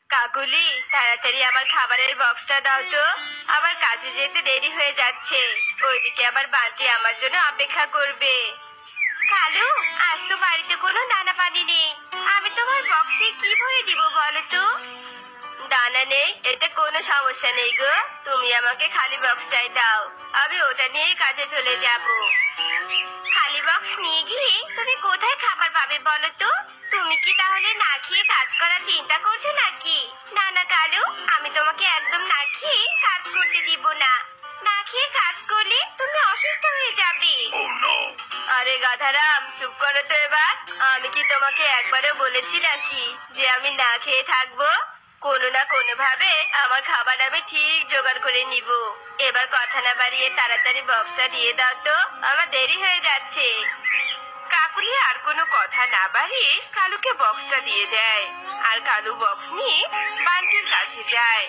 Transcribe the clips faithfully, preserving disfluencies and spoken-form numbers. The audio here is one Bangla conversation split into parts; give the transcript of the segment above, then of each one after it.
কাকুলি, তাড়াতাড়ি আমার খাবারের বক্সটা দাও তো। আবার কাজে যেতে দেরি হয়ে যাচ্ছে। ওইদিকে আবার বান্টি আমার জন্য অপেক্ষা করবে। কালু, আজ তো বাড়িতে কোনো দানা পানি নেই। আমি তোমার বক্সে কি ভরে দিব বলো তো? দানা নেই, এতে কোনো সমস্যা নেই গো। তুমি আমাকে খালি বক্সটাই দাও, আমি ওটা নিয়েই কাজে চলে যাব। খালি বক্স নিয়ে গিয়ে তুমি কোথায় খাবার পাবে বলো তো? তুমি কি তাহলে না খেয়ে কাজ করার চিন্তা করছো নাকি? না না কালু, আমি তোমাকে একদম না খেয়ে কাজ করতে দিব না। না খেয়ে কাজ করলে তুমি অসুস্থ হয়ে যাবে। আরে গাধারাম, চুপ করো তো এবার। আমি কি তোমাকে একবারও বলেছি নাকি যে আমি না খেয়ে থাকবো? কোনো না কোনো ভাবে আমার খাবার আমি ঠিক জোগাড় করে নিব। এবার কথা না বাড়িয়ে তাড়াতাড়ি বক্সটা দিয়ে দাও তো, আমার দেরি হয়ে যাচ্ছে। কাকুলি আর কোনো কথা না বাড়িয়ে কালুকে বক্সটা দিয়ে দেয়। আর কালু বক্স নিয়ে বান্টির কাছে যায়।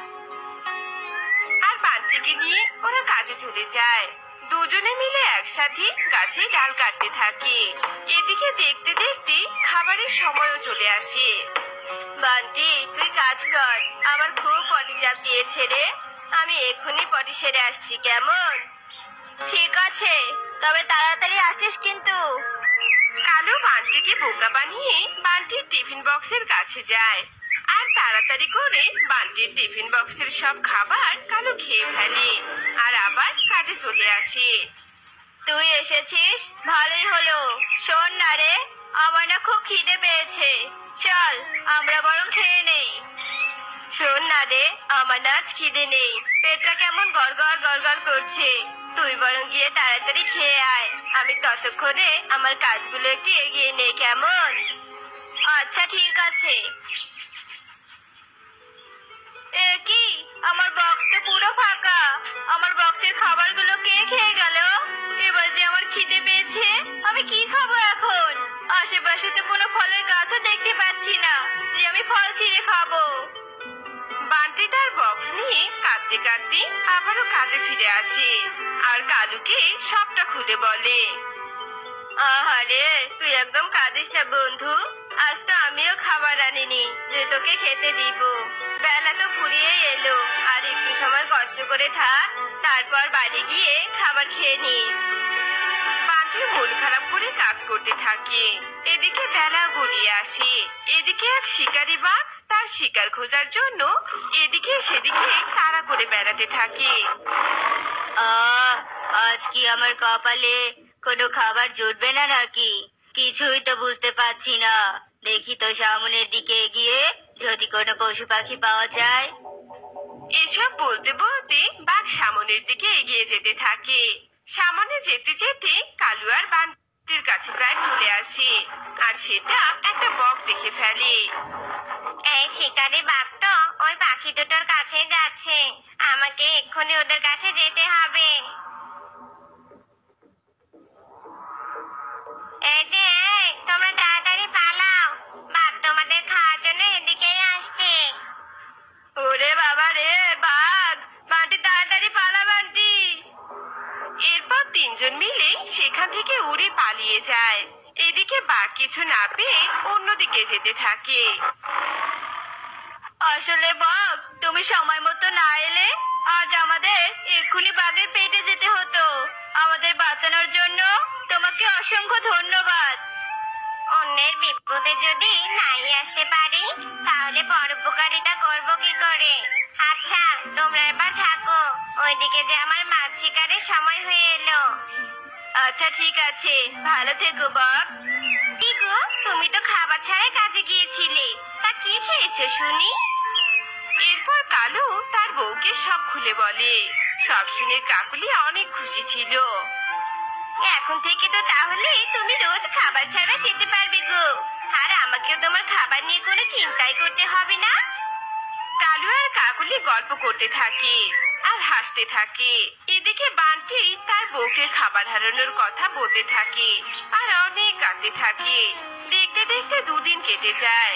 আর বান্টিকে নিয়ে ওরা কাজে চলে যায়। দুজনে মিলে একসাথে গাছে ডাল কাটতে থাকে। এদিকে দেখতে দেখতে খাবারের সময়ও চলে আসে। বান্টি, তুই কাজ কর, আমার খুব পটি চাপ দিয়েছে রে। আমি এক্ষুনি পটি সেরে আসছি, কেমন? ঠিক আছে, তবে তাড়াতাড়ি আসিস কিন্তু। কালু বান্টিকে বোকা বানিয়ে বান্টির টিফিন বক্সের কাছে যায়। আর তাড়াতাড়ি করে বান্টির টিফিন বক্সের সব খাবার কালু খেয়ে ফেলে। আর আবার কাজে চলে আসে। তুই এসেছিস, ভালোই হলো। শোন না রে, আমার না খুব খিদে পেয়েছে। চল আমরা বরং খেয়ে নেই। শোন না রে, আমার না আজ খিদে নেই। পেটটা কেমন গড়গড় গড়গড় করছে। তুই বরং গিয়ে তাড়াতাড়ি খেয়ে আয়। আমি ততক্ষণে আমার কাজগুলো একটু এগিয়ে নেই, কেমন? আচ্ছা ঠিক আছে। এ কি, আমার বক্স তো পুরো ফাঁকা। আমার বক্সের খাবারগুলো কে খেয়ে গেল? এবার যে আমার খিদে পেয়েছে, আমি কি খাবো এখন? আশেপাশে তো কোনো ফলের গাছও দেখতে পাচ্ছি না যে আমি ফল ছিঁড়ে খাবো। বান্টি তার বক্স নিয়ে কাঁদতে কাঁদতে আবারও কাজে ফিরে আসে। আর কালুকে সবটা খুলে বলে। আহারে, তুই একদম কাঁদিস না বন্ধু। আজ তো আমিও খাবার আনিনি যে তোকে খেতে দিব। বেলা তো ফুরিয়ে এলো, আর একটু সময় কষ্ট করে থাক, তারপর বাড়ি গিয়ে খাবার খেয়ে নিস। বান্টি মন খারাপ করে কাজ করতে থাকে। এদিকে বেলা গড়িয়ে আসে। এদিকে এক শিকারি বাঘ তার শিকার খোঁজার জন্য এদিকে সেদিকে তাড়া করে বেড়াতে থাকে। আহ, আজ কি আমার কপালে কোনো খাবার জুটবে না নাকি? কিছুই তো বুঝতে পারছি না। দেখি তো সামনের দিকে এগিয়ে যদি কোনো পশু পাখি পাওয়া যায়। এসব বলতে বলতে বাঘ সামনের দিকে এগিয়ে যেতে থাকে। সামনে যেতে যেতে কালু আর বান্টির কাছে প্রায় চলে আসে। আর সেটা একটা বক দেখে ফেলে। এই শিকারি বাঘ তো ওই পাখি দুটোর কাছে যাচ্ছে। আমাকে এক্ষুনি ওদের কাছে যেতে হবে। এই যে, এই তোমরা তাড়াতাড়ি পালাও, বাঘ তোমাদের খাওয়ার জন্য এদিকেই আসছে। ওরে বাবা রে, বাঘ! বান্টি তাড়াতাড়ি পালা, বান্টি! এরপর তিনজন মিলে সেখান থেকে উড়ে পালিয়ে যায়। এদিকে বাঘ কিছু না পেয়ে অন্যদিকে যেতে থাকে। আসলে বাঘ, তুমি সময় মতো না এলে আজ আমাদের এক্ষুনি বাঘের পেটে যেতে হতো। আমাদের বাঁচানোর জন্য তোমাকে অসংখ্য ধন্যবাদ। অন্যের বিপদে যদি নাই আসতে পারি, তাহলে পরোপকারিতা করবো কি করে? আচ্ছা, তোমরা এবার থাকো। ওইদিকে যে আমার মাছ শিকারের সময় হয়ে এলো। আচ্ছা ঠিক আছে, ভালো থেকো বক। কি গো, তুমি তো খাবার ছাড়াই কাজে গিয়েছিলে, তা কি খেয়েছো শুনি? এরপর কালু তার বউকে সব খুলে বলে। সব শুনে কাকুলি অনেক খুশি ছিল। এখন থেকে তো তাহলে তুমি রোজ খাবার ছাড়া যেতে পারবে গো। আর আমাকেও তোমার খাবার নিয়ে কোনো চিন্তাই করতে হবে না। কালু আর কাকুলি গল্প করতে থাকে আর হাসতে থাকে। এদিকে বান্টি তার বউকে খাবার হারানোর কথা বলতে থাকে আর অনেক কাঁদতে থাকে। দেখতে দেখতে দুদিন কেটে যায়।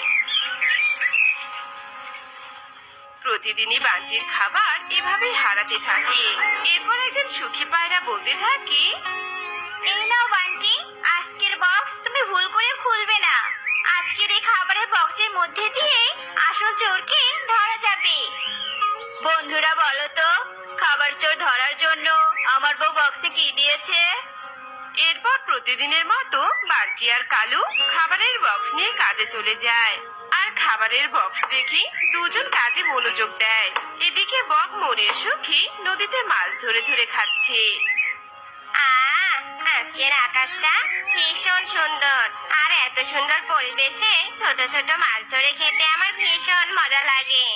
প্রতিদিনই বান্টির খাবার এভাবেই হারাতে থাকে। এরপর একদিন সুখী পায়রা বলতে থাকে, এই নাও বান্টি, আজকের বক্স তুমি ভুল করে খুলবে না। আজকে খাবারের বক্সের মধ্যে দিয়ে আসল চোরকে ধরা যাবে। বন্ধুরা বলো তো, খাবার চোর ধরার জন্য আমার বউ বক্সে কি দিয়েছে? এরপর প্রতিদিনের মতো বান্টি আর কালু খাবারের বক্স নিয়ে কাজে চলে যায়। আর খাবারের বক্স দেখে দুজন কাজে মনোযোগ দেয়। এদিকে বক মনের সুখে নদীতে মাছ ধরে ধরে খাচ্ছে। আহ, আজকের আকাশটা ভীষণ সুন্দর, আর এত সুন্দর পরিবেশে ছোট ছোট মাছ ধরে খেতে আমার ভীষণ মজা লাগে।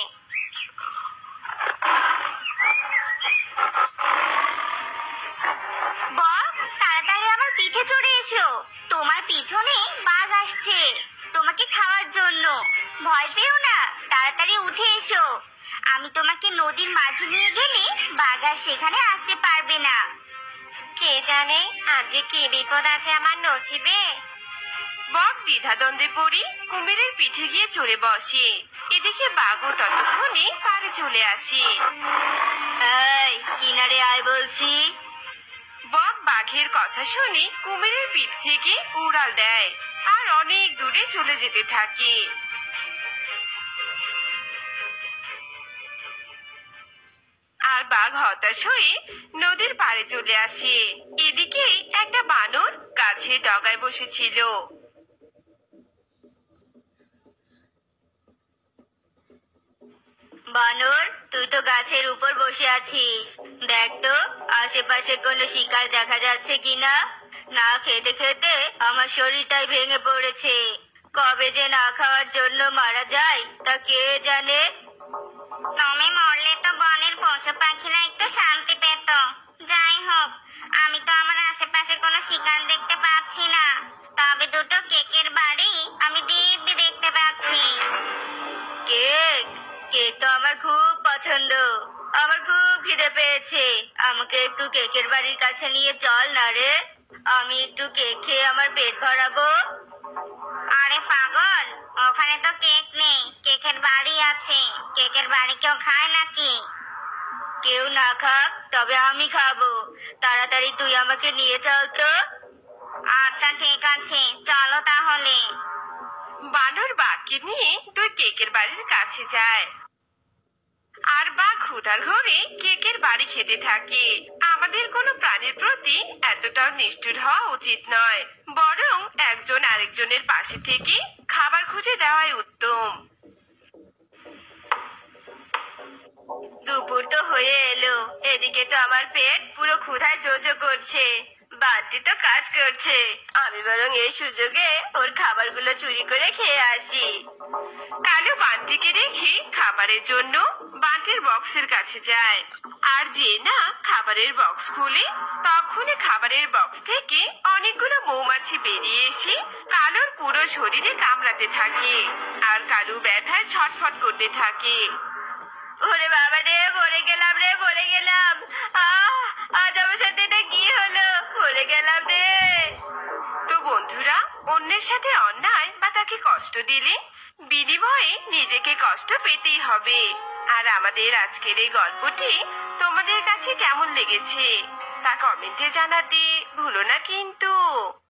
বক, তাড়াতাড়ি আমার পিঠে চড়ে এসো, তোমার পিছনে বাঘ আসছে তোমাকে খাওয়ার জন্য। ভয় পেও না, তাড়াতাড়ি উঠে এসো। আমি তোমাকে নদীর মাঝে নিয়ে গেলে বাঘ আর সেখানে আসতে পারবে না। কে জানে আজ যে কি বিপদ আছে আমার নসিবে। বক দ্বিধাদ্বন্দ্বে পড়ে কুমিরের পিঠে গিয়ে চড়ে বসে। এদিকে বাঘও ততক্ষণে পাড়ে চলে আসে। এই, কিনারে আয় বলছি। বক বাঘের কথা শুনে কুমিরের পিঠ থেকে উড়াল দেয় আর অনেক দূরে চলে যেতে থাকে। আর বাঘ হতাশ হয়ে নদীর পাড়ে চলে আসে। এদিকে একটা বানর গাছের ডগায় বসেছিল। বানর, তুই তো গাছের উপর বসে আছিস, দেখ তো আশেপাশে কোনো শিকার দেখা যাচ্ছে কিনা। না খেতে খেতে আমার শরীরটাই ভেঙে পড়েছে, কবে যে না খাওয়ার জন্য মারা যায় তা কে জানে। তুমি মরলে তো বনের পশু পাখিরা একটু শান্তি পেত। যাই হোক, আমি তো আমার আশেপাশে কোনো শিকার দেখতে পাচ্ছি না, তবে দুটো কেকের বাড়ি আমি দিব্যি দেখতে পাচ্ছি। কেক? কেক তো আমার খুব পছন্দ, আমার খুব খিদে পেয়েছে, আমাকে একটু কেকের বাড়ির কাছে নিয়ে চল না রে, আমি একটু কেক খেয়ে আমার পেট ভরাবো। আরে পাগল, ওখানে তো কেক নেই, কেকের বাড়ি আছে। কেকের বাড়ি কেউ খায় নাকি? কেউ না খাক, তবে আমি খাবো। তাড়াতাড়ি তুই আমাকে নিয়ে চল তো। আচ্ছা ঠিক আছে, চলো তাহলে। বানর বাঘকে নিয়ে দুই কেকের বাড়ির কাছে যায়। আর বাঘ ক্ষুধার ঘরে কেকের বাড়ি খেতে থাকে। আমাদের কোনো প্রাণীর প্রতি এতটাও নিষ্ঠুর হওয়া উচিত নয়, বরং একজন আরেকজনের পাশে থেকে খাবার খুঁজে দেওয়াই উত্তম। দুপুর তো হয়ে এলো, এদিকে তো আমার পেট পুরো ক্ষুধায় জোজো করছে। বাড়তি তো কাজ করছে, আমি বরং এই সুযোগে ওর খাবারগুলো চুরি করে খেয়ে আসি। কালু বান্টিকে রেখে খাবারের জন্য বান্টির বক্সের কাছে যায়। আর যে না খাবারের বক্স খুলে, তখনই খাবারের বক্স থেকে অনেকগুলো মৌমাছি বেরিয়ে এসে কালুর পুরো শরীরে কামড়াতে থাকে। আর কালু ব্যথায় ছটফট করতে থাকে। ওরে বাবা রে, পড়ে গেলাম রে, পড়ে গেলাম। আহ, আজ আমার সাথে এটা কি হলো, পড়ে গেলাম রে। তো বন্ধুরা, অন্যের সাথে অন্যায় বা তাকে কষ্ট দিলে বিনিময়ে নিজেকে কষ্ট পেতেই হবে। আর আমাদের আজকের এই গল্পটি তোমাদের কাছে কেমন লেগেছে তা কমেন্টে জানাতে ভুলো না কিন্তু।